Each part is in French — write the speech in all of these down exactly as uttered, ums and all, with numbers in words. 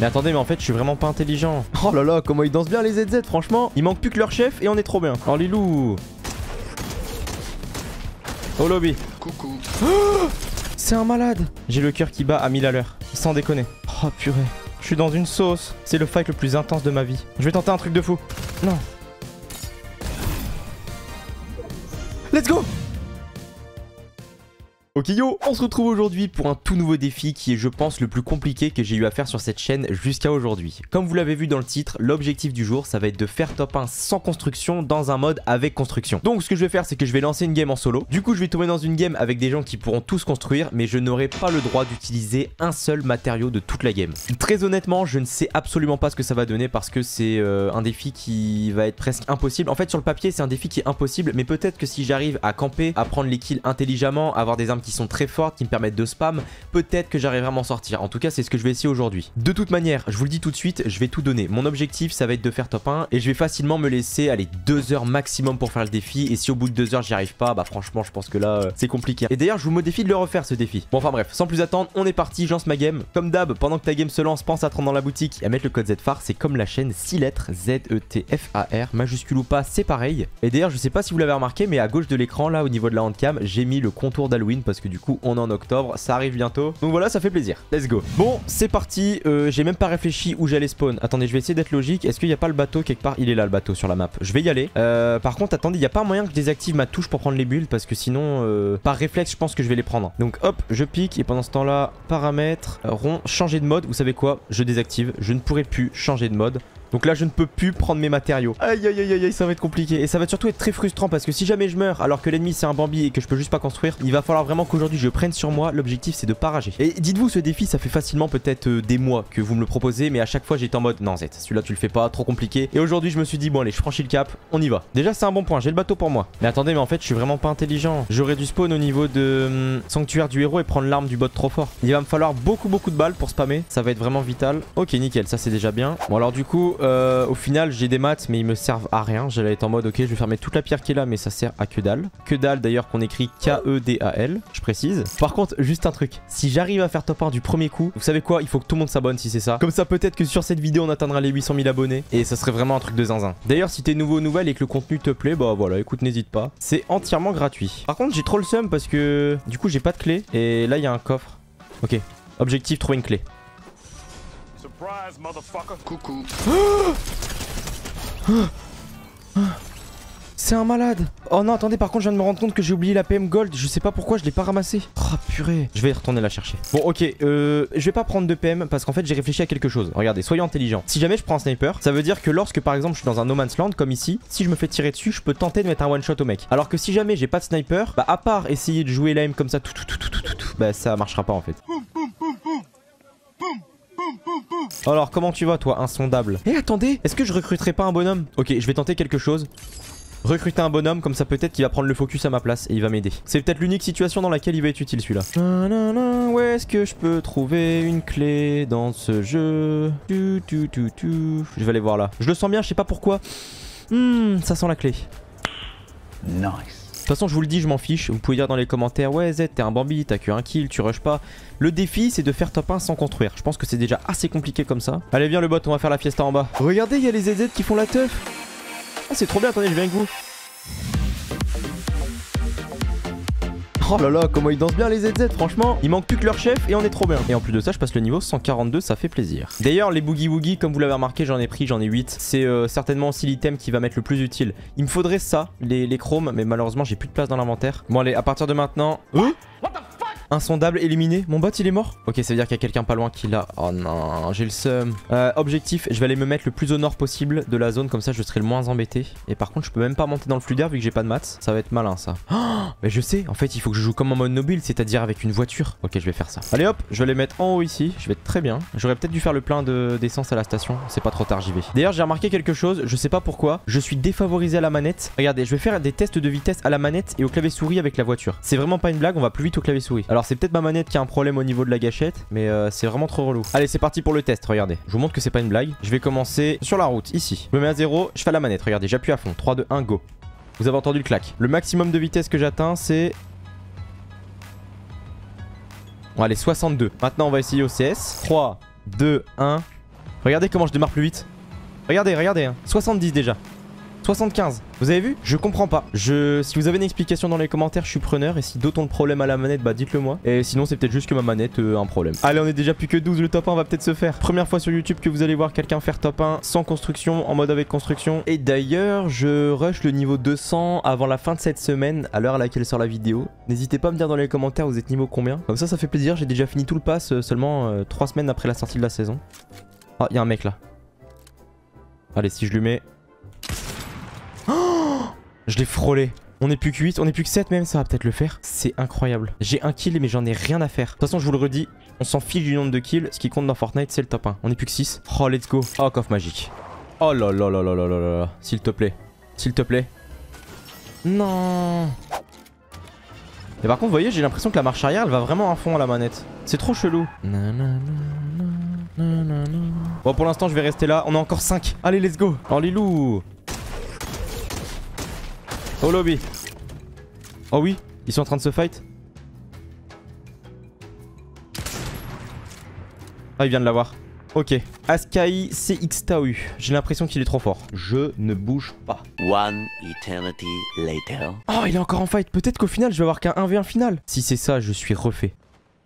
Mais attendez, mais en fait je suis vraiment pas intelligent. Oh là là, comment ils dansent bien les Z Z, franchement. Il manque plus que leur chef et on est trop bien. Oh Lilou. Oh lobby. Coucou. Oh, c'est un malade. J'ai le cœur qui bat à mille à l'heure. Sans déconner. Oh purée. Je suis dans une sauce. C'est le fight le plus intense de ma vie. Je vais tenter un truc de fou. Non. Let's go. Ok yo, on se retrouve aujourd'hui pour un tout nouveau défi qui est je pense le plus compliqué que j'ai eu à faire sur cette chaîne jusqu'à aujourd'hui. Comme vous l'avez vu dans le titre, l'objectif du jour ça va être de faire top un sans construction dans un mode avec construction. Donc ce que je vais faire c'est que je vais lancer une game en solo. Du coup je vais tomber dans une game avec des gens qui pourront tous construire mais je n'aurai pas le droit d'utiliser un seul matériau de toute la game. Très honnêtement je ne sais absolument pas ce que ça va donner parce que c'est euh, un défi qui va être presque impossible. En fait sur le papier c'est un défi qui est impossible mais peut-être que si j'arrive à camper, à prendre les kills intelligemment, à avoir des armes qui sont très fortes, qui me permettent de spam, peut-être que j'arriverai à m'en sortir. En tout cas, c'est ce que je vais essayer aujourd'hui. De toute manière, je vous le dis tout de suite, je vais tout donner. Mon objectif, ça va être de faire top un et je vais facilement me laisser, aller deux heures maximum pour faire le défi. Et si au bout de deux heures, j'y arrive pas, bah franchement, je pense que là, euh, c'est compliqué. Et d'ailleurs, je vous modifie de le refaire ce défi. Bon, enfin bref, sans plus attendre, on est parti, je lance ma game. Comme d'hab, pendant que ta game se lance, pense à te rendre dans la boutique et à mettre le code Z F A R. C'est comme la chaîne, six lettres, Z E T F A R, majuscule ou pas, c'est pareil. Et d'ailleurs, je sais pas si vous l'avez remarqué, mais à gauche de l'écran, là, au niveau de la handcam, j'ai mis le contour d'Halloween parce que du coup, on est en octobre. Ça arrive bientôt. Donc voilà, ça fait plaisir. Let's go. Bon, c'est parti. Euh, j'ai même pas réfléchi où j'allais spawn. Attendez, je vais essayer d'être logique. Est-ce qu'il n'y a pas le bateau quelque part? Il est là, le bateau sur la map. Je vais y aller. Euh, par contre, attendez, il n'y a pas moyen que je désactive ma touche pour prendre les builds parce que sinon, euh, par réflexe, je pense que je vais les prendre. Donc hop, je pique et pendant ce temps-là, paramètres, rond, changer de mode. Vous savez quoi? Je désactive. Je ne pourrai plus changer de mode. Donc là je ne peux plus prendre mes matériaux. Aïe aïe aïe aïe, ça va être compliqué. Et ça va surtout être très frustrant parce que si jamais je meurs alors que l'ennemi c'est un Bambi et que je peux juste pas construire, il va falloir vraiment qu'aujourd'hui je prenne sur moi. L'objectif c'est de pas rager. Et dites-vous, ce défi ça fait facilement peut-être euh, des mois que vous me le proposez, mais à chaque fois j'étais en mode non Z, celui-là tu le fais pas, trop compliqué. Et aujourd'hui je me suis dit bon allez, je franchis le cap, on y va. Déjà c'est un bon point, j'ai le bateau pour moi. Mais attendez, mais en fait je suis vraiment pas intelligent. J'aurais dû spawn au niveau de hum, sanctuaire du héros et prendre l'arme du bot trop fort. Il va me falloir beaucoup beaucoup de balles pour spammer, ça va être vraiment vital. Ok nickel, ça c'est déjà bien. Bon alors du coup euh, au final j'ai des maths mais ils me servent à rien. J'allais être en mode ok je vais fermer toute la pierre qui est là mais ça sert à que dalle. Que dalle d'ailleurs qu'on écrit K E D A L, je précise. Par contre juste un truc, si j'arrive à faire top un du premier coup, vous savez quoi, il faut que tout le monde s'abonne si c'est ça. Comme ça peut-être que sur cette vidéo on atteindra les huit cent mille abonnés et ça serait vraiment un truc de zinzin. D'ailleurs si t'es nouveau ou nouvelle et que le contenu te plaît, bah voilà écoute n'hésite pas. C'est entièrement gratuit. Par contre j'ai trop le seum parce que du coup j'ai pas de clé et là il y a un coffre. Ok, objectif trouver une clé. Surprise, motherfucker. Coucou. C'est un malade. Oh non attendez, par contre je viens de me rendre compte que j'ai oublié la P M Gold. Je sais pas pourquoi je l'ai pas ramassé. Oh purée. Je vais retourner la chercher. Bon ok, euh, je vais pas prendre de P M parce qu'en fait j'ai réfléchi à quelque chose. Regardez, soyez intelligents. Si jamais je prends un sniper, ça veut dire que lorsque par exemple je suis dans un no man's land comme ici, si je me fais tirer dessus, je peux tenter de mettre un one shot au mec. Alors que si jamais j'ai pas de sniper, bah à part essayer de jouer l'aim comme ça tout tout tout tout tout tout tout, bah ça marchera pas en fait. Alors comment tu vas toi, insondable? Eh attendez, est-ce que je recruterai pas un bonhomme? Ok, je vais tenter quelque chose. Recruter un bonhomme, comme ça peut-être qu'il va prendre le focus à ma place et il va m'aider. C'est peut-être l'unique situation dans laquelle il va être utile celui-là. Où est-ce que je peux trouver une clé dans ce jeu? tu, tu, tu, tu. Je vais aller voir là. Je le sens bien, je sais pas pourquoi. Hmm, ça sent la clé. Nice. De toute façon je vous le dis, je m'en fiche. Vous pouvez dire dans les commentaires ouais Z t'es un Bambi, t'as que un kill, tu rushes pas. Le défi c'est de faire top un sans construire. Je pense que c'est déjà assez compliqué comme ça. Allez viens le bot, on va faire la fiesta en bas. Regardez, il y a les Z Z qui font la teuf. Ah c'est trop bien, attendez je viens avec vous. Oh là là, comment ils dansent bien les Z Z, franchement. Il manque plus que leur chef et on est trop bien. Et en plus de ça, je passe le niveau cent quarante-deux, ça fait plaisir. D'ailleurs, les boogie woogie, comme vous l'avez remarqué, j'en ai pris, j'en ai huit. C'est euh, certainement aussi l'item qui va m'être le plus utile. Il me faudrait ça, les, les chromes, mais malheureusement, j'ai plus de place dans l'inventaire. Bon, allez, à partir de maintenant. Hein? Insondable éliminé. Mon bot il est mort. Ok, ça veut dire qu'il y a quelqu'un pas loin qui l'a. Oh non, j'ai le seum. Euh, objectif, je vais aller me mettre le plus au nord possible de la zone. Comme ça je serai le moins embêté. Et par contre je peux même pas monter dans le flux d'air vu que j'ai pas de maths. Ça va être malin ça. Oh, mais je sais, en fait il faut que je joue comme en mode mobile, c'est-à-dire avec une voiture. Ok, je vais faire ça. Allez hop, je vais les mettre en haut ici. Je vais être très bien. J'aurais peut-être dû faire le plein d'essence à la station. C'est pas trop tard, j'y vais. D'ailleurs j'ai remarqué quelque chose, je sais pas pourquoi. Je suis défavorisé à la manette. Regardez, je vais faire des tests de vitesse à la manette et au clavier souris avec la voiture. C'est vraiment pas une blague, on va plus vite au clavier souris. Alors c'est peut-être ma manette qui a un problème au niveau de la gâchette, mais euh, c'est vraiment trop relou. Allez, c'est parti pour le test, regardez. Je vous montre que c'est pas une blague. Je vais commencer sur la route, ici. Je me mets à zéro, je fais la manette, regardez, j'appuie à fond. trois, deux, un, go. Vous avez entendu le clac. Le maximum de vitesse que j'atteins, c'est... Bon, allez, soixante-deux. Maintenant, on va essayer au C S. trois, deux, un, Regardez comment je démarre plus vite. Regardez, regardez, hein. soixante-dix déjà. soixante-quinze. Vous avez vu? Je comprends pas. Je... Si vous avez une explication dans les commentaires, je suis preneur. Et si d'autres ont le problème à la manette, bah dites-le moi. Et sinon, c'est peut-être juste que ma manette a euh, un problème. Allez, on est déjà plus que douze. Le top un va peut-être se faire. Première fois sur YouTube que vous allez voir quelqu'un faire top un sans construction, en mode avec construction. Et d'ailleurs, je rush le niveau deux cents avant la fin de cette semaine, à l'heure à laquelle sort la vidéo. N'hésitez pas à me dire dans les commentaires, vous êtes niveau combien. Comme ça, ça fait plaisir. J'ai déjà fini tout le pass euh, seulement euh, trois semaines après la sortie de la saison. Ah, il y a un mec là. Allez, si je lui mets... Oh, je l'ai frôlé. On est plus que huit, on est plus que sept même, ça va peut-être le faire. C'est incroyable. J'ai un kill mais j'en ai rien à faire. De toute façon, je vous le redis, on s'en fiche du nombre de kills. Ce qui compte dans Fortnite, c'est le top un. On est plus que six. Oh, let's go. Oh, coffre magique. Oh là là là là là là là là. S'il te plaît. S'il te plaît. Non. Et par contre, vous voyez, j'ai l'impression que la marche arrière, elle va vraiment à fond à la manette. C'est trop chelou. Nanana. Bon, pour l'instant je vais rester là. On est encore cinq. Allez, let's go. Oh Lilou. Oh lobby. Oh oui, ils sont en train de se fight. Ah, il vient de l'avoir. Ok. Askai C X Tau. J'ai l'impression qu'il est trop fort. Je ne bouge pas. One eternity later. Oh, il est encore en fight. Peut-être qu'au final je vais avoir qu'un un v un final. Si c'est ça, je suis refait.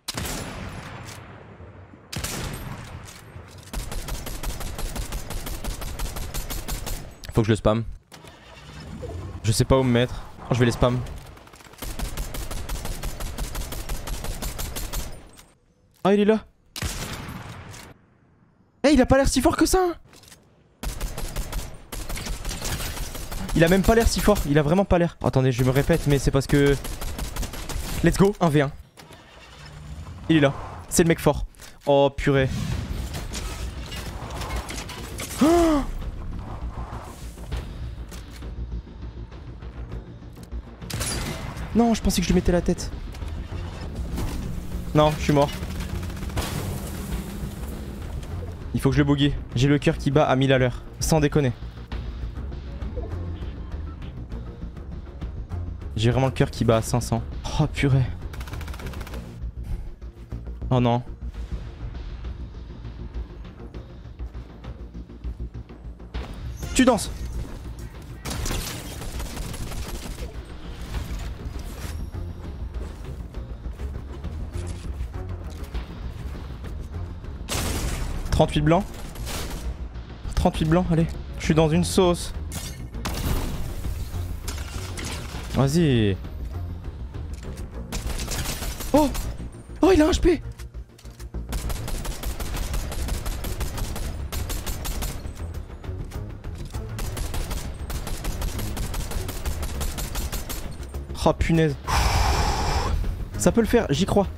Faut que je le spam. Je sais pas où me mettre. Oh, je vais les spam. Ah, il est là. Eh, hey, il a pas l'air si fort que ça. Il a même pas l'air si fort. Il a vraiment pas l'air. Oh, attendez, je me répète, mais c'est parce que... Let's go, un v un. Il est là. C'est le mec fort. Oh, purée. Oh, non, je pensais que je lui mettais la tête. Non, je suis mort. Il faut que je le boogie. J'ai le cœur qui bat à mille à l'heure. Sans déconner. J'ai vraiment le cœur qui bat à cinq cents. Oh purée. Oh non. Tu danses. trente-huit blancs. trente-huit blancs, allez. Je suis dans une sauce. Vas-y. Oh. Oh, il a un H P. Oh punaise. Ça peut le faire, j'y crois.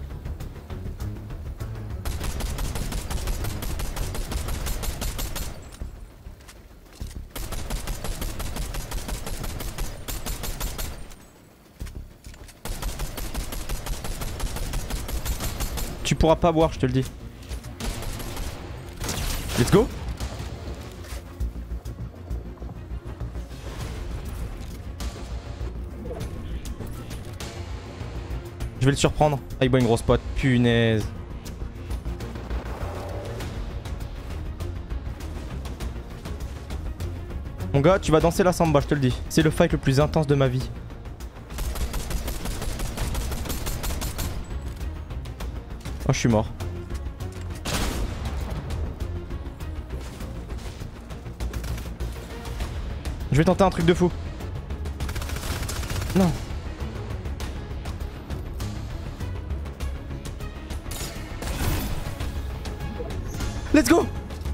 Tu pourras pas boire, je te le dis. Let's go. Je vais le surprendre. Ah, il boit une grosse pote. Punaise. Mon gars, tu vas danser la samba, je te le dis. C'est le fight le plus intense de ma vie. Oh, je suis mort. Je vais tenter un truc de fou. Non. Let's go.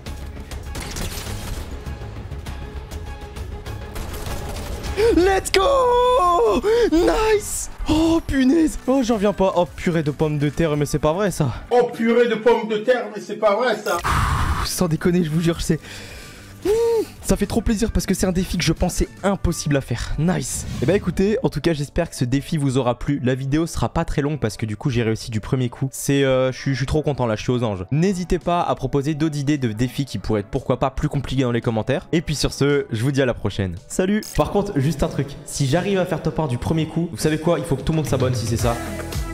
Let's go. Nice. Oh punaise. Oh, j'en viens pas. Oh purée de pommes de terre, mais c'est pas vrai ça. Oh purée de pommes de terre, mais c'est pas vrai ça. Sans déconner, je vous jure, c'est... Ça fait trop plaisir parce que c'est un défi que je pensais impossible à faire. Nice. Et bah écoutez, en tout cas j'espère que ce défi vous aura plu. La vidéo sera pas très longue parce que du coup j'ai réussi du premier coup. C'est, euh, je suis, je suis trop content là, je suis aux anges. N'hésitez pas à proposer d'autres idées de défis qui pourraient être pourquoi pas plus compliqués dans les commentaires. Et puis sur ce, je vous dis à la prochaine. Salut. Par contre, juste un truc. Si j'arrive à faire top un du premier coup, vous savez quoi? Il faut que tout le monde s'abonne si c'est ça.